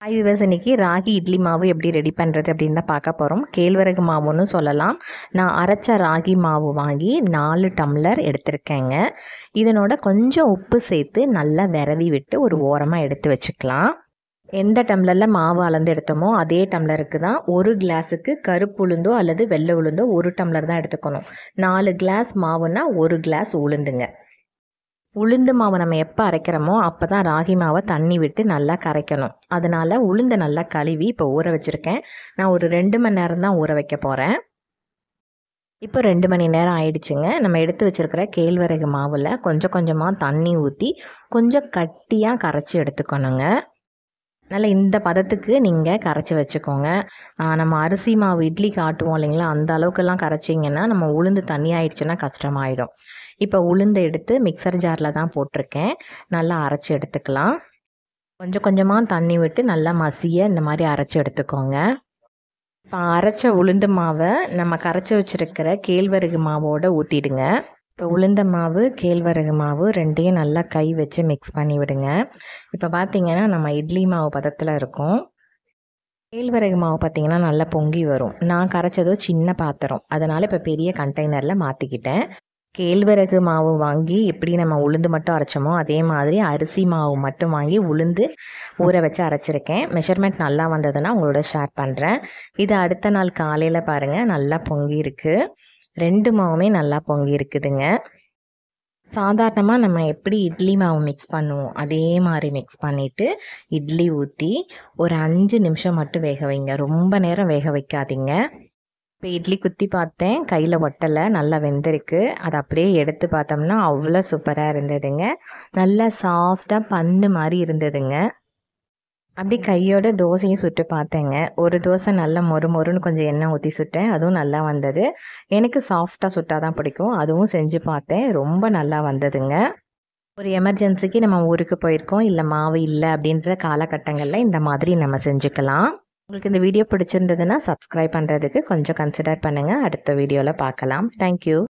Hi viewers, இன்னைக்கு ராகி இட்லி மாவு எப்படி ரெடி பண்ணுறது அப்படின்னு தான் பார்க்க போகிறோம். கேழ்வரகு மாவுன்னு சொல்லலாம். நான் அரைச்ச ராகி மாவு வாங்கி 4 டம்ளர் எடுத்திருக்கேங்க. இதனோட கொஞ்சம் உப்பு சேர்த்து நல்லா விரவி விட்டு ஒரு ஓரமாக எடுத்து வச்சுக்கலாம். எந்த டம்ளரில் மாவு அளந்து எடுத்தோமோ அதே டம்ளருக்கு தான் ஒரு கிளாஸுக்கு கருப்பு உளுந்தோ அல்லது வெள்ளை உளுந்தோ 1 டம்ளர் தான் எடுத்துக்கணும். 4 கிளாஸ் மாவுன்னா 1 கிளாஸ் உளுந்துங்க. உளுந்து மாவை நம்ம எப்போ அரைக்கிறோமோ அப்போ தான் ராகி மாவை தண்ணி விட்டு நல்லா கரைக்கணும். அதனால் உளுந்தை நல்லா கழுவி இப்போ ஊற வச்சுருக்கேன். நான் ஒரு 2 மணி நேரம் தான் ஊற வைக்க போகிறேன். இப்போ 2 மணி நேரம் ஆயிடுச்சுங்க. நம்ம எடுத்து வச்சுருக்கிற கேழ்வரகு மாவில் கொஞ்சம் கொஞ்சமாக தண்ணி ஊற்றி கொஞ்சம் கட்டியாக கரைச்சி எடுத்துக்கணுங்க. நல்லா இந்த பதத்துக்கு நீங்கள் கரைச்சி வச்சுக்கோங்க. நம்ம அரிசி மாவு இட்லிக்கு ஆட்டுவோம் இல்லைங்களா, அந்த அளவுக்கெல்லாம் கரைச்சிங்கன்னா நம்ம உளுந்து தண்ணி ஆயிடுச்சுன்னா கஷ்டமாயிடும். இப்போ உளுந்து எடுத்து மிக்சர் ஜாரில் தான் போட்டிருக்கேன். நல்லா அரைச்சி எடுத்துக்கலாம். கொஞ்சம் கொஞ்சமாக தண்ணி விட்டு நல்லா மசிய இந்த மாதிரி அரைச்சி எடுத்துக்கோங்க. இப்போ அரைச்ச உளுந்து மாவை நம்ம கரைச்சி வச்சுருக்கிற கேழ்வரகு மாவோடு ஊற்றிடுங்க. இப்போ உளுந்த மாவு கேழ்வரகு மாவு ரெண்டையும் நல்லா கை வச்சு மிக்ஸ் பண்ணி விடுங்க. இப்போ பார்த்திங்கன்னா நம்ம இட்லி மாவு பதத்தில் இருக்கும். கேழ்வரகு மாவு பார்த்திங்கன்னா நல்லா பொங்கி வரும். நான் கரைச்சதோ சின்ன பாத்திரம், அதனால் இப்போ பெரிய கண்டெய்னரில் மாற்றிக்கிட்டேன். கேழ்வரகு மாவு வாங்கி எப்படி நம்ம உளுந்து மட்டும் அரைச்சோமோ அதே மாதிரி அரிசி மாவு மட்டும் வாங்கி உளுந்து ஊற வச்சு அரைச்சிருக்கேன். மெஷர்மெண்ட் நல்லா வந்ததுன்னா உங்களோட ஷேர் பண்ணுறேன். இது அடுத்த நாள் காலையில் பாருங்கள் நல்லா பொங்கி இருக்குது. 2 மாவுமே நல்லா பொங்கி இருக்குதுங்க. சாதாரணமாக நம்ம எப்படி இட்லி மாவு மிக்ஸ் பண்ணுவோம் அதே மாதிரி மிக்ஸ் பண்ணிவிட்டு இட்லி ஊற்றி ஒரு 5 நிமிஷம் மட்டும் வேக வைங்க. ரொம்ப நேரம் வேக வைக்காதீங்க. இப்போ இட்லி குத்தி பார்த்தேன், கையில் ஒட்டலை, நல்லா வெந்திருக்கு. அதை அப்படியே எடுத்து பார்த்தோம்னா அவ்வளோ சூப்பராக இருந்ததுங்க. நல்லா சாஃப்டாக பன்னு மாதிரி இருந்ததுங்க. அப்படி கையோட தோசையும் சுட்டு பார்த்தேங்க. ஒரு தோசை நல்லா மொறு மொறுன்னு கொஞ்சம் எண்ணெய் ஊற்றி சுட்டேன், அதுவும் நல்லா வந்தது. எனக்கு சாஃப்டாக சுட்டால் தான் பிடிக்கும். அதுவும் செஞ்சு பார்த்தேன், ரொம்ப நல்லா வந்ததுங்க. ஒரு எமர்ஜென்சிக்கு நம்ம ஊருக்கு போயிருக்கோம், இல்லை மாவு இல்லை அப்படின்ற காலகட்டங்களில் இந்த மாதிரி நம்ம செஞ்சுக்கலாம். உங்களுக்கு இந்த வீடியோ பிடிச்சிருந்ததுன்னா சப்ஸ்கிரைப் பண்ணுறதுக்கு கொஞ்சம் கன்சிடர் பண்ணுங்கள். அடுத்த வீடியோவில் பார்க்கலாம். தேங்க்யூ.